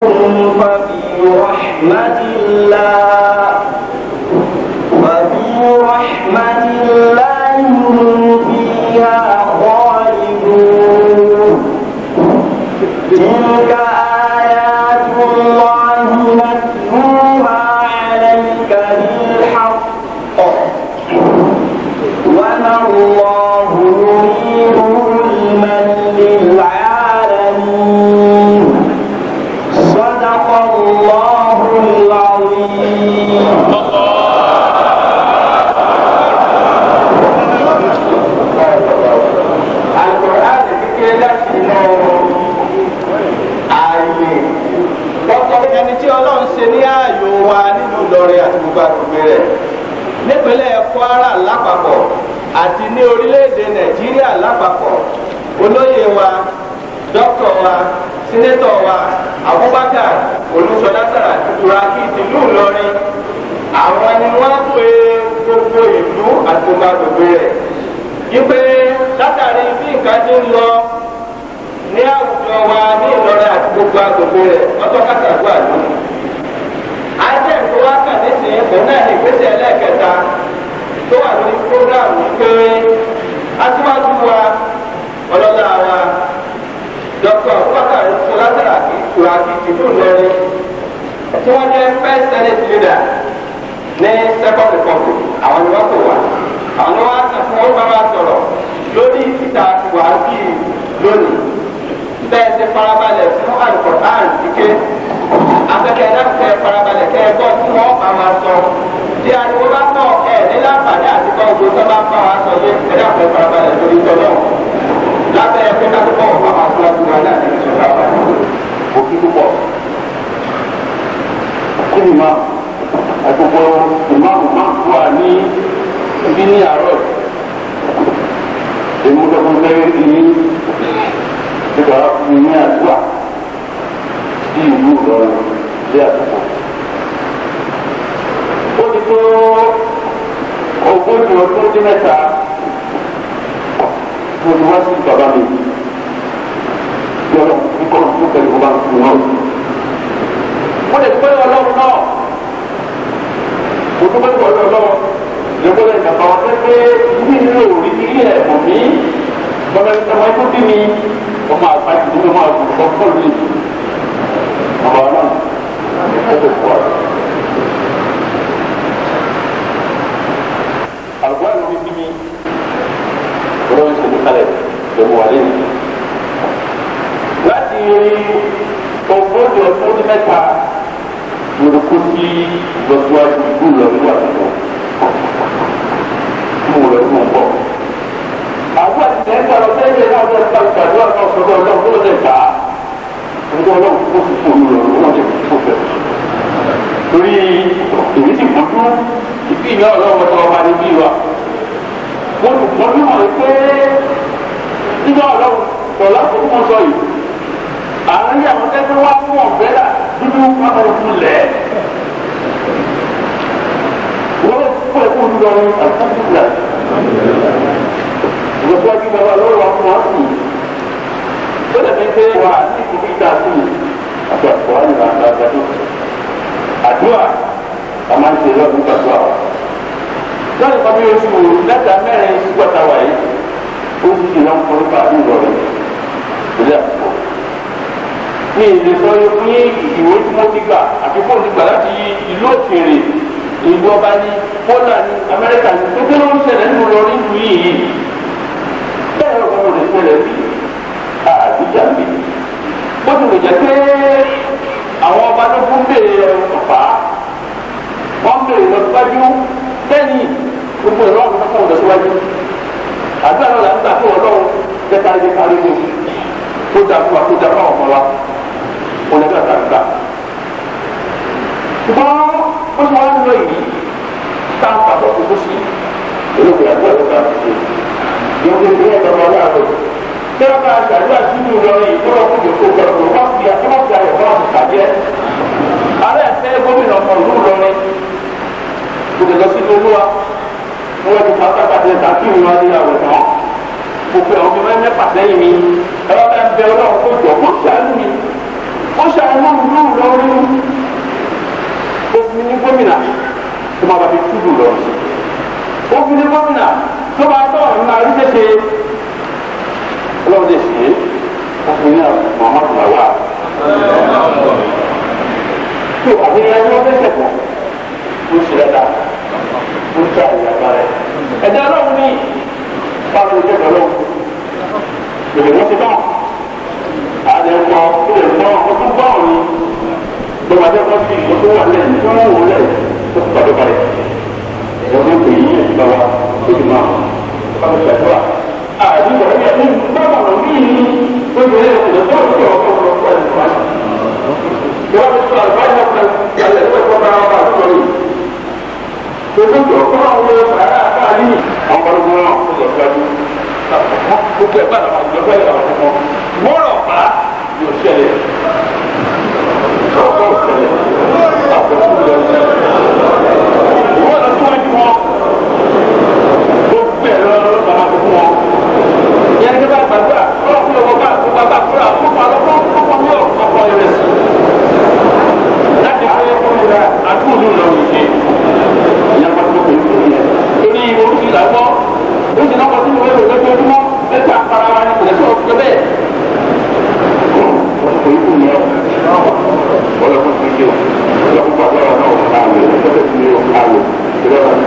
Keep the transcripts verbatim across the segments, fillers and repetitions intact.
ففي رحمة الله ففي رحمة الله هم فيها خالدون تلك آيات الله نتلوها عليك بالحق وما الله يريد ظلما للعالمين صدق الله العظيم. القرآن kékeré nínú ààyè lọ́kọ̀ ẹni tí Ọlọ́run ṣe ní ààyò wa nínú Ìlọrin àti gbogbo àgbègbè rẹ̀ nípínlẹ̀ Kwara lápapọ̀ àti ní orílẹ̀-èdè Nàìjíríà lápapọ̀ olóyè wa dókítà wa sínétọ̀ wa Abubakar Olúṣọlá Sàràkí Turaki tìlú Ìlọrin àwọn ni wọ́n pe gbogbo ìlú àti gbogbo àgbègbè rẹ̀ wípé látàrí bí nǹkan ti ń lọ ní àwùjọ wa ní Ìlọrin àti gbogbo àgbègbè rẹ̀ ọjọ́ kàtàkùn àlóyún. ajẹ́ ìkó wa kàn nísìnyí òun náà ní ìgbésẹ̀ ẹlẹ́ẹ̀kẹta tó wà lórí prógráàmù pé aṣíwájú wa ọlọ́lá wa dókítà Abubakar Olúṣọlá Sàràkí Turaki tìlú Ìlọrin tí wọ́n jẹ́ first senate leader ní second republic àwọn ni wọ́n kò wá àwọn ni wọ́n á sàn fún wọn bá wa sọ̀rọ̀ lórí ìtìta wà bí lónìí bẹ́ẹ̀ ṣe farabalẹ̀ fún Al-Qur'an kíké afẹ́kẹ́ ẹ̀dáfẹ́ farabalẹ̀ kẹ́ ẹ gbọ́ tí wọ́n bá wa sọ tí ariwo bá tọ̀ ẹ̀ nílá àǹfààní àti kọ́ ogun tó bá bá wa sọ yé ẹ̀dáfẹ́ farabalẹ̀ lórí tọ́lọ́ lábẹ́ ẹ̀fẹ́ kátókọ́ ọ̀pá máa fún ọdún wa náà ní ìṣẹ̀lẹ̀ àbáyé òkú púpọ̀. kí ni máa àgbègbè ìmáàmù máa ń wà ní ibi ní àárọ̀ èmi tó fún bẹ́ẹ̀ ní nígbà fún ní àdúrà sí ìlú Ìlọrin sí àtúkọ̀. ó ti tó ogójì ọdún dín mẹ́ta mo ti wá sí bàbá mi yọ̀rọ̀ kíkọ́ fún pẹ̀lú bàbá mi náà. mo lè pẹ́ Ọlọ́run náà mo dúpẹ́ pẹ̀lú Ọlọ́run lẹ́gbọ́dọ̀ ìjàmbá wọn pé ní ìlú òrí ilé ẹ̀kọ́ mi bọ́lá ìjọba tó bí mi ọmọ àgbàjì nínú ọmọ àgùntàn fọ́ọ̀lù lè ọmọ náà ó tó pọ̀. àgbà ló bí mi bọ́lá ìṣẹ̀lẹ̀ kalẹ̀ lọ́wọ́ wà lẹ́yìn. láti ogójì ọdún ní mẹ́ta mo lè kó sí ìlọsíwájú ìlú Ìlọrin wà lọ́wọ́ mo rẹ̀ fún un bọ̀. àwọn àtìlẹ́yìn ń sọ̀rọ̀ sẹ́yìn náà wọ́n ti gbàgbọ́ àdúrà náà sọ̀rọ̀ ọlọ́run tó lè gbà á. ọjọ́ ọlọ́run tó fi fún mi lọ́rùn wọ́n ti fi fún fẹ́. torí èyí ti gbọ́dú ìbí ìyá ọlọ́run tó ọba ní bí wa. mo ti gbọ́dú mọ̀ pé nígbà ọlọ́run pọ̀lá tó kún sọ yìí. àárín àwọn tẹ́tẹ́ wá fún ọ̀bẹ́là dúdú pápá fún lẹ̀. wọ́n fún ẹ̀kọ́ olùdarí àtúntò ìgbésíwájú bàbá lọ́wọ́ wa fún wa sí i ó dàbí pé wà ní ìdílé ìta sí i àti àpò àyìnbá àti àgbàdo àdúrà a máa ń ṣe lọ́dún gbàdúrà wa. lọ́dún kan bí oṣù mẹ́ta mẹ́rin sígbàtà wáyé ó ti ṣe náà fún nípa àbí Ìlọrin ìpínlẹ̀ àkókò. ní ìlú sọ fún ìwé tí mo ti gbà àti fóònù gbà láti ìlú òkèèrè ìlú ọba ní Pọ́lá ní Amẹ́ríkà ní tó kí ló ń ṣẹlẹ̀ nínú lọ nínú yìí bẹ́ẹ̀ ló kọ́ lè ṣẹlẹ̀ bí àdújà mi. ó ti lè jẹ́ pé àwọn ọba tó fún bèrè ọ̀pá wọ́n bèrè lọ síwájú lẹ́yìn gbogbo ìlú ọ̀hún tó lọ síwájú. àdúrà náà là ń gbà fún Ọlọ́run kẹta ẹgbẹ́ kárí ní kó dà fún wa kó dà fún àwọn ọmọ wa kó lè gbà gbà. ṣùgbọ́n ó ti wá ń lọ yìí táǹkà tó kókó sí olóògbé àdúrà tó bá ti ṣe yóò fi ìdílé ẹ̀dọ́ wọn láàárọ̀ tí wọ́n bá ṣàdúrà sínú Ìlọrin ìgbọ́dọ̀ fún ìjòkó gbọ́dọ̀ wọ́n fi àtúwọ́sí ayọ̀ fún ọ̀sùn tàjẹ́ alẹ́ ẹ̀fẹ́ gómìnà ọmọ ìlú Ìlọrin kò lè lọ sí Olúwa wọ́n ti pátápátá ẹ̀ta kí ìwé wọn ní àwẹ̀ tán kò fẹ́ ọmọ mẹ́fà lẹ́yìn mi ẹ̀rọ bá ń bẹ Ọlọ́run kó jọ kó ṣàánú mi ó ṣàánú ìlú tó àbíyá ni wọ́n fẹ́ sẹ̀kọ̀ ó ṣe dáadáa ó ń ta ìyàgbá rẹ̀ ẹ̀dá ọlọ́run ní báwo ló dẹ́gbẹ̀ ọlọ́run lèlè wọ́n ti bá àdé ńkọ tó lè gbọ́ ọdún báwọn ni lọ́wọ́dé kọ́ sí ìṣó tó wà lẹ́yìn tó wọ́n wò lẹ́yìn tó ti pàdé kalẹ̀ ọdún pè yí ẹ̀sìn bá wa tó ti máa bá mi gbàdúrà àdúgbò ẹ̀yẹ ní báwọn ọ̀rọ̀ mí ní gbogbo ẹ̀ ọ̀dọ̀ tó ń tọ̀ ọ̀pọ̀ ọ̀pọ̀ ẹ̀ nípa ìwà mi sọ àlùbáyé ọ̀pọ̀ ìyàlẹ̀ tó ẹ̀kọ́ bá wà àdúgbò yìí gbogbo tó ọ̀pọ̀ àwọn ọmọ sàrà àbáyé àwọn ọmọ náà tó lọ síwájú gbogbo ẹ̀ bá àwọn àjọpẹ́ àwọn ọmọ mọ́rọ̀ pa yóò ṣẹlẹ̀ ọ̀pọ̀ ṣẹlẹ̀ àpò tó lọ ṣẹlẹ̀ ìwọ́n lọ síwájú wọn gbogbo ẹ̀ lọ́wọ́ bàbá tó fún wọn yẹn ní bá gbàgbà ọlọ́kùnrin ọmọ bá tó bàbá fúra fún àlọ́kọ́ ọkọ̀ ní ọ̀pọ̀ ìrẹsì láti fẹ́ kúrò àdúgbò lọ́wọ́ yìí ìyẹn bá tó kò ní fún yẹn torí orúkì làwọ́ ó sì náà kọ́ sínú ẹ̀rọ lójoojúmọ́ mẹ́ta para wa ní kòlẹ́sọ̀ ọ̀gbẹ́ bẹ́ẹ̀ wọ́n kò ní fún yẹn ọlọ́kùnrin tó yẹ ọlọ́kùnrin pàdé ọ̀rọ̀ náà wọ̀ káwé ọlọ́kùnrin tó yẹ káwé ìrọ̀lẹ́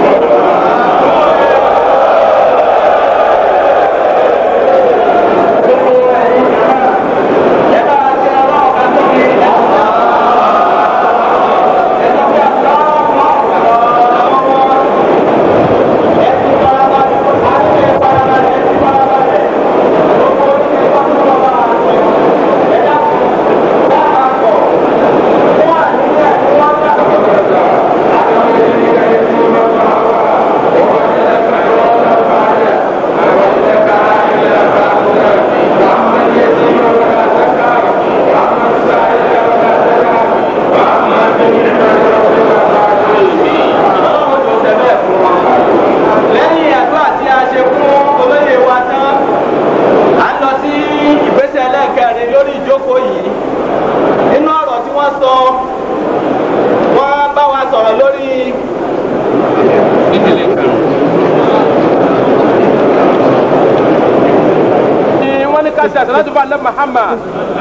salatu ba Allah Muhammad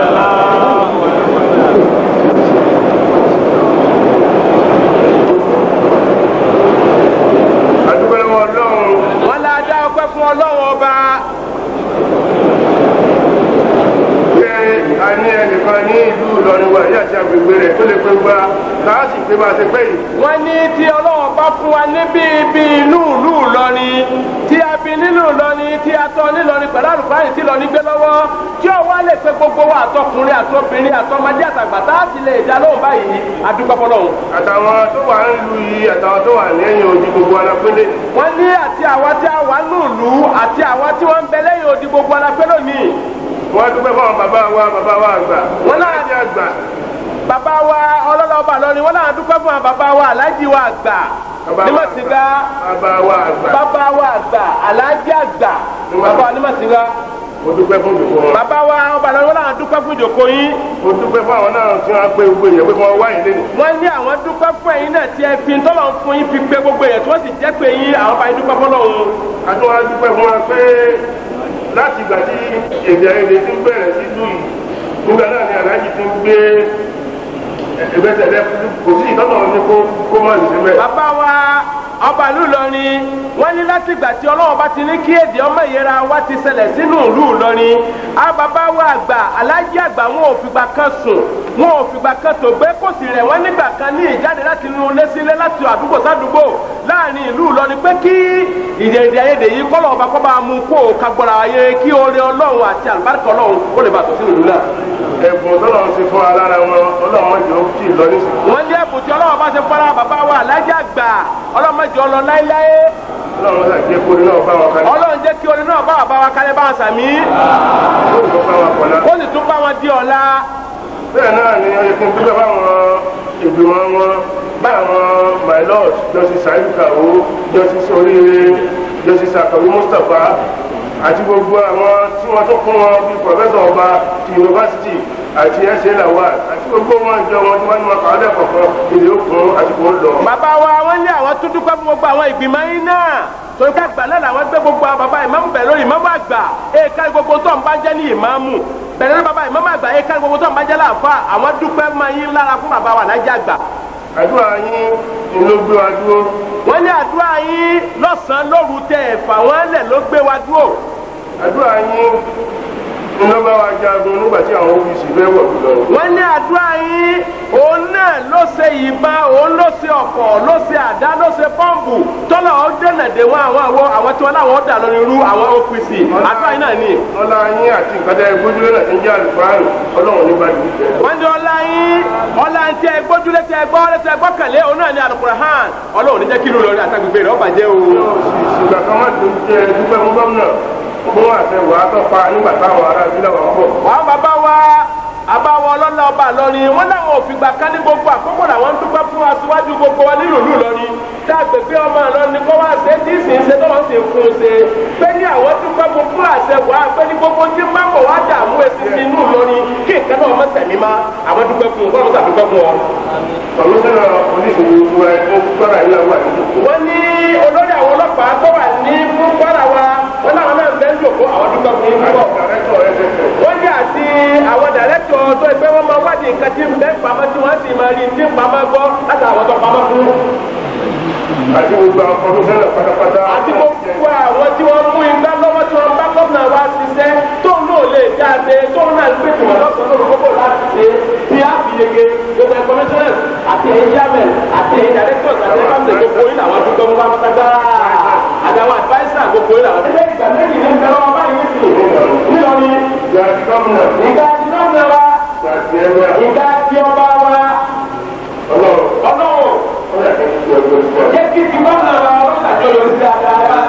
adúgbò wọn Ọlọ́run wọn la dá ọpẹ́ fún Ọlọ́run ọba pé a ní ẹnìkan ní ìlú Ìlọrin wa yíyá àti agbègbè rẹ̀ tó lè pé gba káàsì pé máa ṣe pé yìí. wọ́n ní tí Ọlọ́run bá fún wa níbi ibi inú ìlú Ìlọrin tí a bí nínú Ìlọrin tí a tọ́ nílọrin pẹ̀lú àlùfáàyè tí Ìlọrin gbé lọ́wọ́ tí ó wá lè pe gbogbo wa àtọkùnrin àtọbìnrin àtọmọdé àtàgbà tá a sì lè dá lóhùn báyìí adúpẹ́ fọ́lọ́run. àtàwọn tó wà ń lu yìí àtàwọn tó wà lẹ́yìn odi gbogbo alápẹ́lẹ́. wọ́n ní àti àwa tí a wà nù lù àti àwa tí wọ́n ń bẹ lẹ́yìn odi gbogbo alápẹ́lẹ́ mi. wọ́n dúpẹ́ fún àwọn bàbá wa bàbá wa àgbà. wọ́n náà ti àgbà. bàbá wa ọlọ́lọ́ba lọ́rin wọ́n náà dúpẹ́ fún àwọn bàbá wa aláàjì wa àgbà. nímọ̀síga bàbá wa àgbà. bàbá wa àgbà aláàjì àgbà. bàbá wa nímọ̀síga mo dúpẹ́ fún ìjòkó wọn. bàbá wa ọba lọ́wọ́ náà dúpẹ́ fún ìjòkó yín. mo dúpẹ́ fún àwọn náà tí wọ́n pé gbogbo èèyàn pé wọ́n wá yín lẹ́nu. wọ́n ní àwọn dúpẹ́ fún ẹ̀yin náà tí ẹ fi tọ́lọ̀ fún yín fi pé gbogbo èèyàn tí wọ́n sì jẹ́ pé yín àwọn bá yín dúpẹ́ fọ́lọ́run. àti wọn dúpẹ́ fún wọn pé láti ìgbà tí èdè àìyedè ti ń bẹ̀rẹ̀ sí lù yìí nígbà náà ni aláàjì ti ń gbé ẹgbẹ́sẹ̀ kò sí ìtọ́nà ní kó mọ̀ níbẹ̀. bàbá wa ọba ìlú Ìlọrin wọ́n ní láti ìgbà tí Ọlọ́run bá ti ní kí èdè ọmọ ìyẹra wa ti ṣẹlẹ̀ sínú ìlú Ìlọrin á bàbá wa àgbà aláàjì àgbà wọn ò fìgbà kan sùn wọn ò fìgbà kan tó gbé kò sì rẹ̀ wọ́n nígbà kan ní ìjáde láti inú ilé sílé láti àdúgbò sádùúgbò láàrin ìlú Ìlọrin pé kí ìdèdè ayédè yìí kọ́lọ̀ ọba kọ́ bá mú kó o kagbọ́ra ayé kí oore Ọlọ́run àti àlùbáríkà Ọlọ́run ó lè bàtọ̀ sínú ìlú náà. ẹ̀bùn tọ́lọ́run ṣe fún alára wọn Ọlọ́run jọ kí Ìlọrin sí. wọ́n ní ẹ̀bùn tí Ọlọ́run bá ṣe fún ara bàbá wa aláàjì àgbà Ọlọ́run jọ lọ láéláé. Ọlọ́run jẹ́ kí orin náà bá wọn kalẹ̀. Ọlọ́run jẹ́ kí orin náà bá bá wa kalẹ̀ bá wọn sàmí. ó sì tún bá wọn di ọ̀la. bẹ́ẹ̀ náà ni ó yẹ kí n dúpẹ́ báwọn ìgbìmọ̀ wọn báwọn my lord justice ayukawo justice oríire justice akawi Mustapha àti gbogbo àwọn tí wọ́n tó kún wọn bíi professor ọba ti yunifásitì àti ẹsẹ̀ làwà àti gbogbo wọn jọ wọn tí wọ́n ní wọn kàwé lẹ́kọ̀ọ̀kan ìdè òkun àti kò ń lọ. bàbá wa wọ́n ní àwọn tó dúpẹ́ fún gbogbo àwọn ìgbìmọ̀ yín náà torí ká gbà náà làwọn gbé gbogbo àwọn bàbá ìmáàmù bẹ̀ lórí ìmáàmù àgbà èèkà gbogbo tó ń bá jẹ́ ní ìmáàmù bẹ̀rẹ̀ ní bàbá ìmọ̀mọ́ àgbà yẹn kárí gbogbo tó ń bá jẹ́ láàfà àwọn dúpẹ́ máa yín lára fún bàbá wa lájà àgbà. àdúrà yín ni ló gbé wa dúró. wọ́n ní àdúrà yín lọ́sàn-án lóru tẹ̀ ẹ̀fà wọ́n lẹ̀ ló gbé wa dúró. àdúrà yín iná bá wa jagun nígbà tí àwọn òbí sì fẹ́ wọ̀ lọ. wọ́n ní àdúrà yín òun náà ló ṣe ìbọn òun ló ṣe ọ̀kọ̀ ló ṣe àdá ló ṣe pọ́ǹpù tọ́lọ̀ ó dènà dé wọn àwọn àwọ àwọn tí wọ́n láwọn ó dà lórí irú àwọn O P C àdúrà yín náà ni. ọlá yín àti nǹkan tẹ gbójúlé náà ti ń jẹ́ àlùfáàrù ọlọ́run ní báyìí ní ìfẹ́. wọ́n ní ọlá yín ọlá ń tẹ gbójúlé tẹ gbọ́ tẹ gbọ́kànlé òun náà ní Al-Qur'an ọlọ́run ní jẹ́ kí ìlú lórí àtàgbègbè rẹ̀ ó bàjẹ́ o. ìgbà kan má dùn jẹ́ dúpẹ́ mú gómìnà gbogbo wọn àti ẹwà tó pa nígbà táwọn ará ìbílẹ̀ wọn bọ̀. wàá bàbá wa àbáwọ ọlọ́lá ọba lọ́rin wọn láwọn òfìgbà ká ní gbogbo àkókò làwọn ń dúpẹ́ fún aṣíwájú gbogbo wa nílùú lọ́rin tá a gbé pé ọmọ lọ́rin kó wá ṣe tí sì ń ṣe tó wọ́n sì ń fún un ṣe pé ní àwọn dúpẹ́ fún fún àṣẹ wà á pé ní gbogbo tí má bọ̀ wá dààmú èsì sí inú lọ́rin kí nǹkan náà mọ̀ tẹ̀mí má àwọn dúpẹ́ fún un kọ́lọ́mọ́sà dúpẹ́ fún ọ. kọmíṣánná oníṣòwò ìlú ẹ tó gbọ́dọ̀ yìí làwọn àdúgbò. wọ́n ní olórí àwọn ọlọ́pàá tó wà ní fún kwara wa wọ́n náà náà fẹ́ ń jòkó àwọn dúpẹ́ fún yín púpọ̀. wọ́n ní àti àwọn dàrẹ́tọ̀ tó ẹgbẹ́ wọn máa wádìí nǹkan tí ń bẹ́ pamọ́ tí wọ́n sì máa rí tí ń pamọ́ gbọ́ láti àwọn tó pamọ́ fún. àti gbogbo àwọn kọmíṣánná pátápátá. àti gbogbo àwọn tí wọ́n mú igbá lọ́wọ́ tí wọ́n bá gómìnà wa ṣiṣẹ́ tóun náà lè jáde tóun náà gbé tìwọ̀n lọ́sàn-án lórí gbogbo láti ṣe bí a fi yege gbogbo ẹ̀ kọmíṣánná àti ẹ̀yìn jámẹ̀ àti ẹ̀yìn dàrẹ́tọ̀ àti ẹ̀fáǹsẹ̀ gbogbo yìí làwọn tó gbọ́ wọn pátápátá àtàwọn adviser gbogbo yìí làwọn. ilé ìgbà méjì ní ìgbà lọ́wọ́ báyìí ní Ìlọrin. ìgbà tí gómìnà. ìgbà tí gómìnà wa. ìgbà tí ẹgbẹ́. ìgbà tí ọba wa. ọlọ́run. ọlọ́run. jẹ́ kí ti gómìnà wa ọlọ́run àjọyọ̀ sí dáadáa.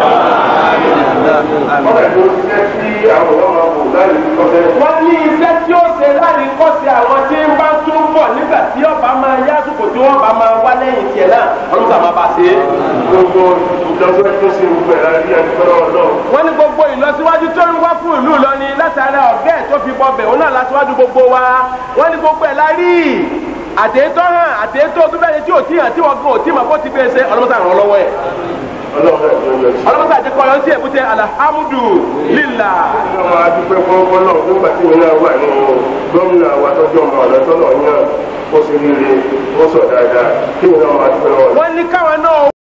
ọ̀rẹ́ tó ṣiṣẹ́ sí àwọn ọmọ ọmọ láì kọ́sẹ́. wọ́n ní iṣẹ́ tí ó ṣe láti kọ́sẹ̀ àwọn tí ń bá tún bọ̀ nígbà tí ọba máa yá àsìkò tí wọ́n bá máa wá lẹ́yìn tiẹ̀ náà ọlọ́run sábà bá ṣe é. gbogbo ìlọsíwájú tó ṣe gbogbo ẹ̀ láti ẹgbẹ́ ọlọ́run. wọ́n ní gbogbo ìlọsíwájú tó ń wá fún ìlú Ìlọrin látara ọ̀gá ẹ̀ tó fi bọ bẹ̀ òun náà lásíwájú gbogbo wa wọ́n ní gbogbo ẹ̀ la rí àtẹ̀tọ́ hàn àtẹ̀tọ́ tó bẹ́ẹ̀ tí ò tí hàn tí wọ́n gan ò tí mà kó ti bẹ́ẹ̀ ṣe ọlọ́mọta ràn lọ́wọ́ ẹ̀. ọlọ́mọta àti kọ́yọ́ sí èbúté alhamdulillah. ọmọ adúpẹ́ fún ọlọ́run nígbà tí mi náà wà nínú gómìnà wa tọ́jú ọmọ ọ̀lọ́tọ́ náà yàn ó sì rí ire ó sọ dáadáa kí mi náà máa dúpẹ́ lọ́wọ́. wọ́n ní káwọn náà